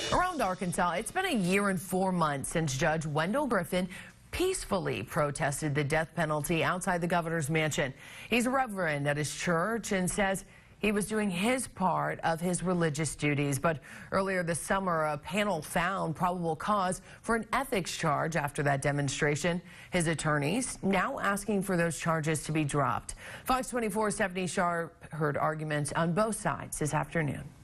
Around Arkansas, it's been a year and 4 months since Judge Wendell Griffen peacefully protested the death penalty outside the governor's mansion. He's a reverend at his church and says he was doing his part of his religious duties. But earlier this summer, a panel found probable cause for an ethics charge after that demonstration. His attorneys now asking for those charges to be dropped. Fox 24's Stephanie Sharp heard arguments on both sides this afternoon.